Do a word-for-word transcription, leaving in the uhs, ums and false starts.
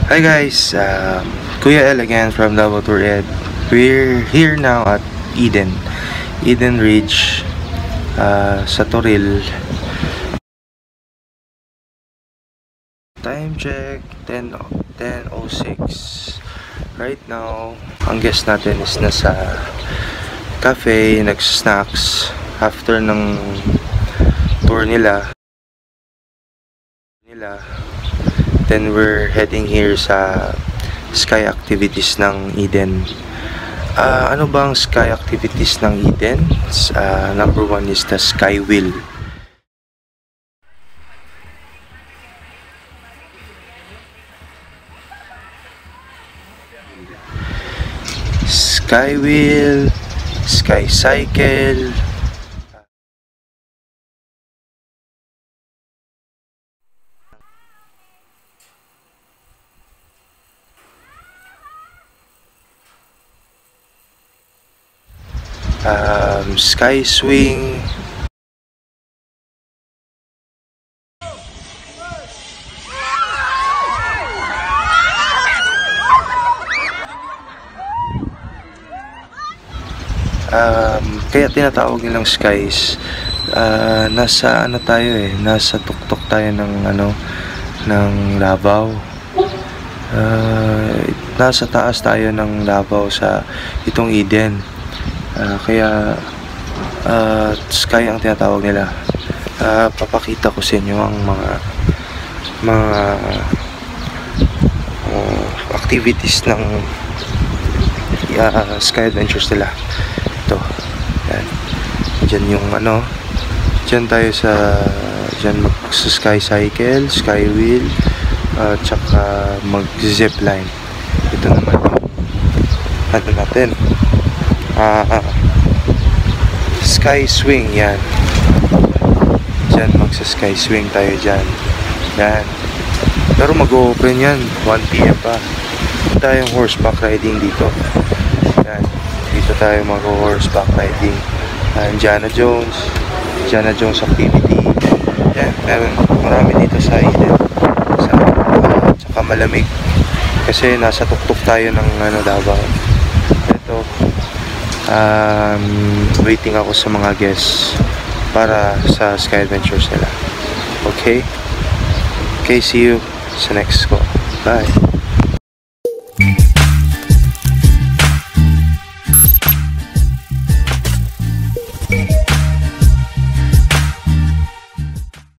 Hi guys, um, Kuya L again from Davao Tour Ed. We're here now at Eden, Eden Ridge, uh, sa Toril. Time check, ten oh six. Right now, ang guest natin is nasa cafe, nag-snacks after ng tour nila. nila. Then we're heading here sa sky activities ng Eden. Uh, ano bang sky activities ng Eden? Uh, number one is the sky wheel. Sky wheel, sky cycle, um, sky swing, um, kaya tinatawag nilang skies. Uh, nasa ano tayo eh, nasa tuktok tayo ng ano, ng Davao. Uh, nasa taas tayo ng Davao sa itong Eden. Uh, kaya uh, sky ang tinatawag nila. Uh, papakita ko sa inyo ang mga mga uh, activities ng uh, sky adventures nila. Ito, yan. Diyan yung ano, diyan tayo sa diyan mag sa sky cycle, sky wheel, uh, tsaka mag zipline. Ito naman ano natin, uh, uh, sky swing. Yan, diyan mag sa sky swing tayo diyan. Yan, pero mag-open yan one p m pa. Tayong horseback riding dito. Yan, dito tayo mag-horseback riding. uh, Indiana Jones Indiana Jones activity. Yan, meron marami dito sa Eden. Sa, uh, tsaka malamig kasi nasa tuktok tayo ng ano, Davao. Ito, um, waiting ako sa mga guests para sa sky adventures nila. Okay? Okay, see you sa next ko. Bye!